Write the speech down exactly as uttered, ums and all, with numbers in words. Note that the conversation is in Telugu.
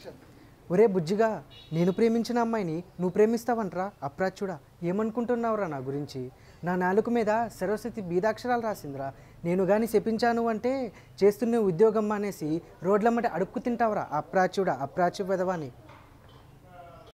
ఒరే బుజ్జిగా, నేను ప్రేమించిన అమ్మాయిని నువ్వు ప్రేమిస్తావంట్రా అప్రాచ్యుడా. ఏమనుకుంటున్నావురా నా గురించి? నా నాలుక మీద సరస్వతి బీదాక్షరాలు రాసిందిరా. నేను కానీ శపించాను అంటే చేస్తున్న ఉద్యోగం మానేసి రోడ్లమ్మట అడుక్కు తింటావురా అప్రాచ్యుడా, అప్రాచ్యు పెదవాని.